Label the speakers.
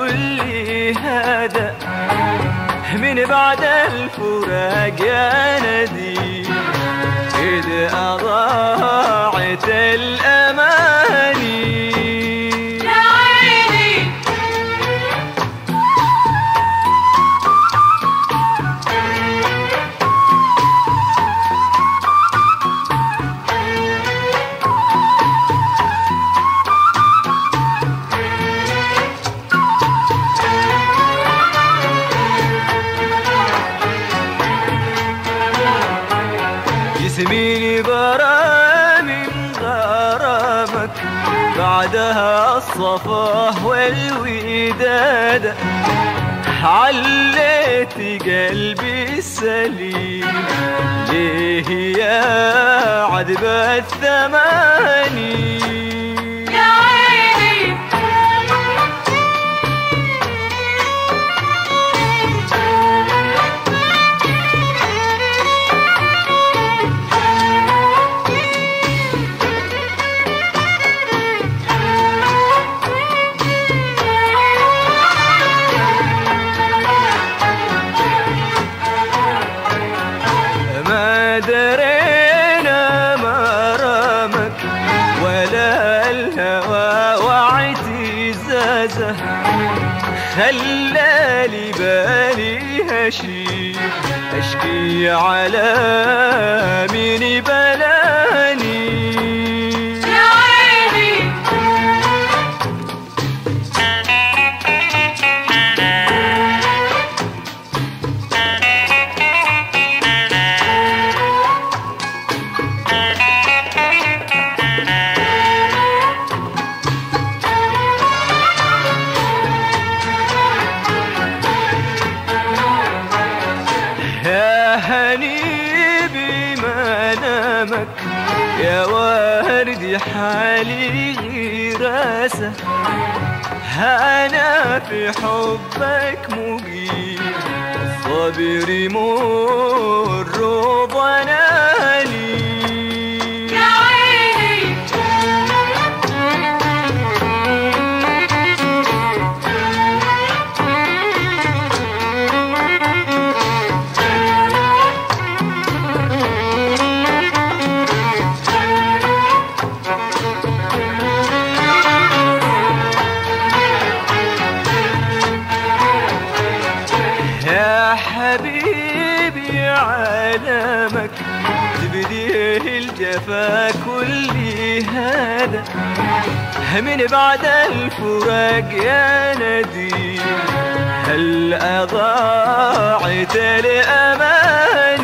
Speaker 1: كل هذا من بعد الفراق يا نديم، إذ أضاعت الأماني.
Speaker 2: يا عيني
Speaker 1: جسمي برا من غرامك، بعدها الصفاه والوداد، عليت قلبي السليم ليه يا عذب الثماني.
Speaker 2: يا عيني
Speaker 1: ما درينا مرامك ولا الهوى واعتزازه، خلالي بالي هشيم اشكي على مين بلاني.
Speaker 2: يا عيني
Speaker 1: يا هني بمنامك يا وردي حالي غراسة، أنا في حبك مقيم الصبر مر ضناني.
Speaker 2: يا عيني
Speaker 1: يا حبيبي عالمك تبديه الجفا كل هذا من بعد الفراق يا نديم، هل أضاعت الأمان.